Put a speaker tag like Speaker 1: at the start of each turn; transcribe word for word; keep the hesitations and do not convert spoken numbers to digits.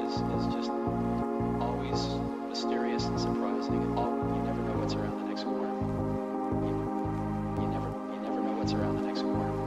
Speaker 1: is, is just always mysterious and surprising. And all, you never know what's around the next corner. You, you never you never know what's around the next corner.